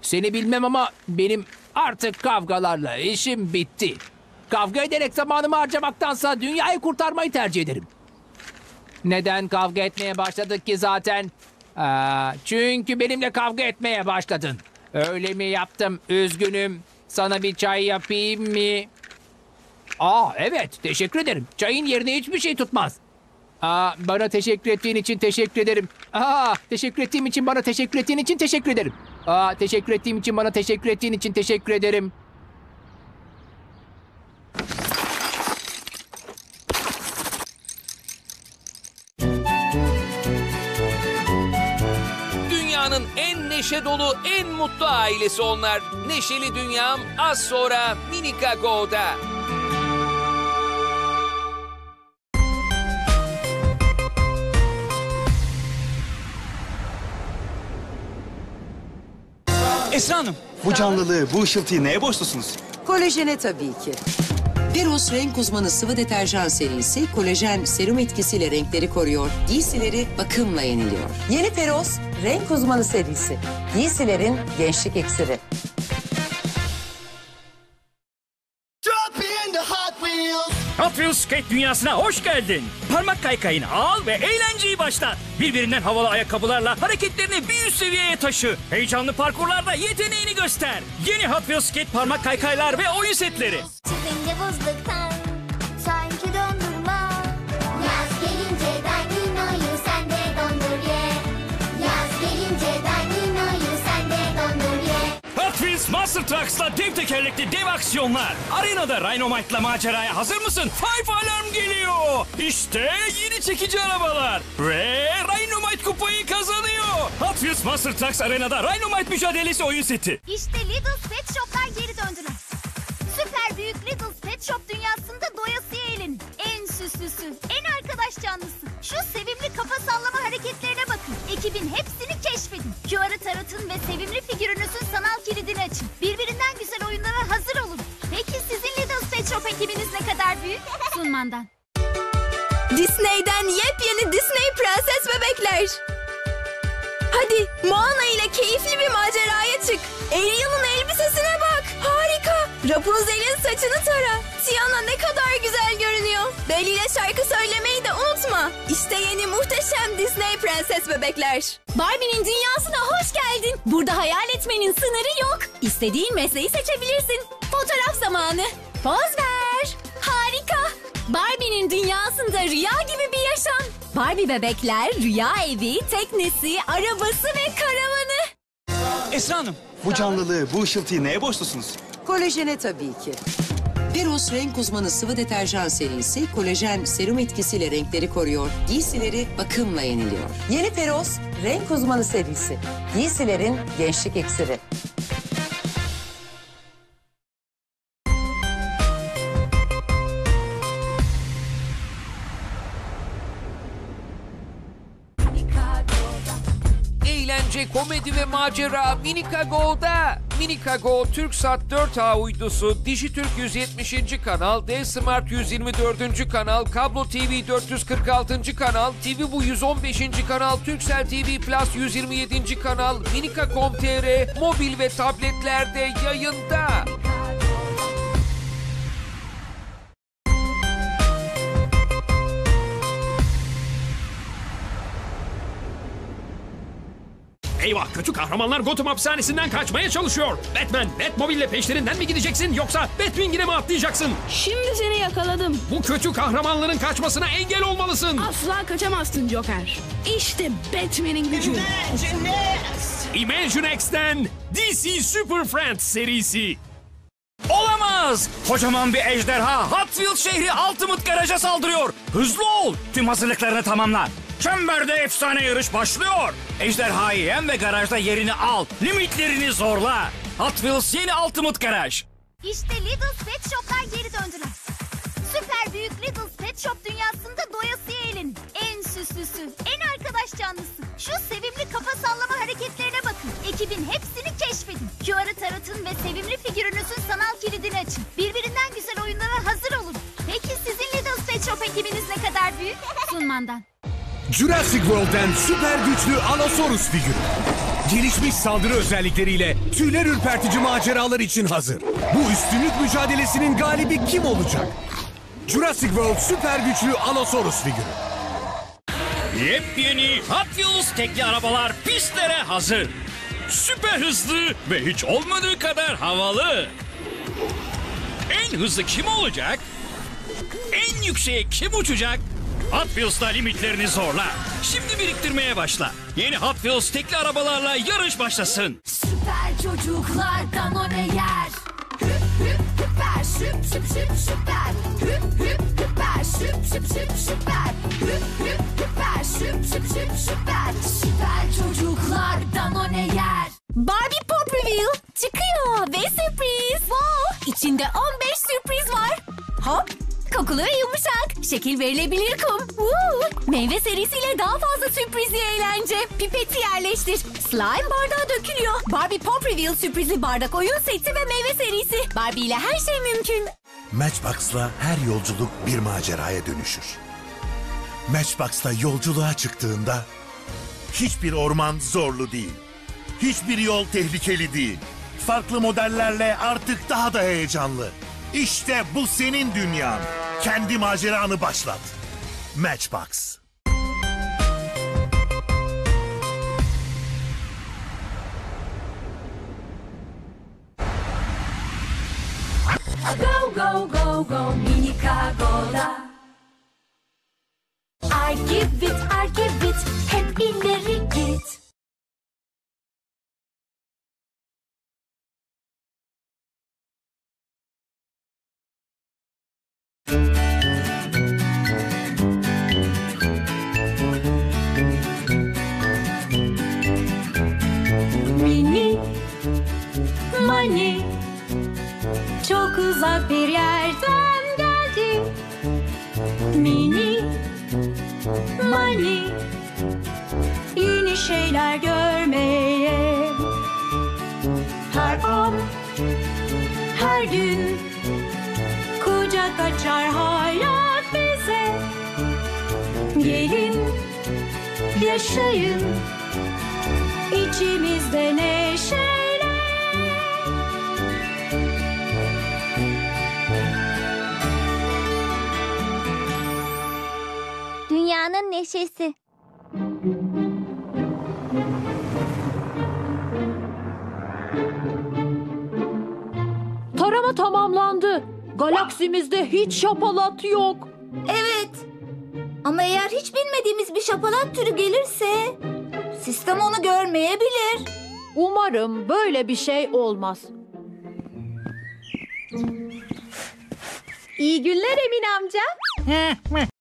Seni bilmem ama benim artık kavgalarla işim bitti. Kavga ederek zamanımı harcamaktansa dünyayı kurtarmayı tercih ederim. Neden kavga etmeye başladık ki zaten? Çünkü benimle kavga etmeye başladın. Öyle mi yaptım? Üzgünüm. Sana bir çay yapayım mı? Evet, teşekkür ederim. Çayın yerine hiçbir şey tutmaz. Bana teşekkür ettiğin için teşekkür ederim. Teşekkür ettiğim için bana teşekkür ettiğin için teşekkür ederim. Teşekkür ettiğim için bana teşekkür ettiğin için teşekkür ederim. Dünyanın en neşe dolu, en mutlu ailesi onlar. Neşeli Dünyam az sonra Minika Go'da. Esra Hanım. Bu canlılığı, bu ışıltıyı neye borçlusunuz? Kolajene tabii ki. Peros renk uzmanı sıvı deterjan serisi kolajen serum etkisiyle renkleri koruyor, giysileri bakımla yeniliyor. Yeni Peros renk uzmanı serisi, giysilerin gençlik iksiri. Hot Wheels skate dünyasına hoş geldin. Parmak kaykayını al ve eğlenceyi başlat. Birbirinden havalı ayakkabılarla hareketlerini bir üst seviyeye taşı. Heyecanlı parkurlarda yeteneğini göster. Yeni Hot Wheels skate parmak kaykaylar ve oyun setleri. Çizince buzluktan sanki dondurma. Yaz gelince Dynino'yu sen de dondur ye. Yaz gelince Dynino'yu sen de dondur ye. Hot Wheels Monster Trucks'la dev tekerlekli dev aksiyonlar. Arenada Rhinomite'la maceraya hazır mısın? Five Alarm geliyor. İşte yeni çekici arabalar. Ve Rhinomite kupayı kazanıyor. Hot Wheels Monster Trucks Arenada Rhinomite mücadelesi oyun seti. İşte Lidl's Pet Shop'lar geri döndüler. Süper büyük Lidl's Pet Shop dünyasında doyasıya eğlenin. En süslüsü, en arkadaş canlısı. Şu sevimli kafa sallama hareketlerine bakın. Ekibin hepsini keşfedin. QR'ı taratın ve sevimli figürünüzün sanal kilidini açın. Birbirinden güzel oyunlara hazır olun. Peki sizin Lidl's Pet Shop ekibiniz ne kadar büyük? Sunmandan. Disney'den yepyeni Disney Prenses Bebekler. Hadi Moana ile keyifli bir maceraya çık. Ariel'ın elbisesine bak. Harika. Rapunzel'in saçını tara. Tiana ne kadar güzel görünüyor. Belle ile şarkı söylemeyi de unutma. İşte yeni muhteşem Disney Prenses Bebekler. Barbie'nin dünyasına hoş geldin. Burada hayal etmenin sınırı yok. İstediğin mesleği seçebilirsin. Fotoğraf zamanı. Poz ver. Harika. Barbie'nin dünyasında rüya gibi bir yaşam. Barbie bebekler, rüya evi, teknesi, arabası ve karavanı. Esra Hanım. Bu canlılığı, bu ışıltıyı neye borçlusunuz? Kolajene tabii ki. Peros renk uzmanı sıvı deterjan serisi kolajen serum etkisiyle renkleri koruyor, giysileri bakımla yeniliyor. Yeni Peros renk uzmanı serisi, giysilerin gençlik iksiri. Eğlence, komedi ve macera Minika Go'da. Minika Go, Türksat 4A uydusu, Dijitürk 170. kanal, D-Smart 124. kanal, Kablo TV 446. kanal, TV Bu 115. kanal, Turkcell TV Plus 127. kanal, Minika.com.tr, mobil ve tabletlerde yayında. Eyvah, kötü kahramanlar Gotham hapishanesinden kaçmaya çalışıyor. Batman, Batmobile'le peşlerinden mi gideceksin yoksa Batwing'ine mi atlayacaksın? Şimdi seni yakaladım. Bu kötü kahramanların kaçmasına engel olmalısın. Asla kaçamazsın Joker. İşte Batman'in gücü. ImagineX'ten DC Super Friends serisi. Olamaz! Kocaman bir ejderha Hot Wheels şehri Ultimate Garage'a saldırıyor. Hızlı ol! Tüm hazırlıklarını tamamla. Çemberde efsane yarış başlıyor. Ejderhayı yen ve garajda yerini al. Limitlerini zorla. Hot Wheels yeni Ultimate Garage. İşte Lidl's Pet Shop'lar geri döndüler. Süper büyük Lidl's Pet Shop dünyasında doyasıya eğlenin. En süslüsü, en arkadaş canlısı. Şu sevimli kafa sallama hareketlerine bakın. Ekibin hepsini keşfedin. QR'ı taratın ve sevimli figürünüzün sanal kilidini açın. Birbirinden güzel oyunlara hazır olun. Peki sizin Lidl's Pet Shop ekibiniz ne kadar büyük? Sunmandan. Jurassic World'den süper güçlü Allosaurus figürü. Gelişmiş saldırı özellikleriyle tüyler ürpertici maceralar için hazır. Bu üstünlük mücadelesinin galibi kim olacak? Jurassic World süper güçlü Allosaurus figürü. Yepyeni Hot Wheels tekli arabalar pistlere hazır. Süper hızlı ve hiç olmadığı kadar havalı. En hızlı kim olacak? En yükseğe kim uçacak? Hot Wheels'ta limitlerini zorla. Şimdi biriktirmeye başla. Yeni Hot Wheels tekli arabalarla yarış başlasın. Süper çocuklar Danone yer. Hüp hüp hüper şüp şüp şüp süper. Hüp hüp hüper şüp şüp şüp süper. Hüp hüp hüper şüp şüp şüp süper. Süper çocuklar Danone yer. Barbie Pop Reveal çıkıyor ve sürpriz. Wow! İçinde 15 sürpriz var. Hop! Kokulu ve yumuşak. Şekil verilebilir kum. Meyve serisiyle daha fazla sürprizli eğlence. Pipeti yerleştir. Slime bardağa dökülüyor. Barbie Pop Reveal sürprizli bardak oyun seti ve meyve serisi. Barbie ile her şey mümkün. Matchbox'la her yolculuk bir maceraya dönüşür. Matchbox'ta yolculuğa çıktığında hiçbir orman zorlu değil. Hiçbir yol tehlikeli değil. Farklı modellerle artık daha da heyecanlı. İşte bu senin dünyan. Kendi maceranı başlat. Matchbox. Go go go go Minika Go'da. I give it hep ileri git. Mini Mani çok uzak bir yerden geldi. Mini Mani yeni şeyler görmeye. Her an, her gün kucak açar hayat bize. Gelin, yaşayın içimizde neşeyle. Dünyanın neşesi. Tarama tamamlandı. Galaksimizde hiç şapalat yok. Evet. Ama eğer hiç bilmediğimiz bir şapalat türü gelirse sistem onu görmeyebilir. Umarım böyle bir şey olmaz. İyi günler Emin amca.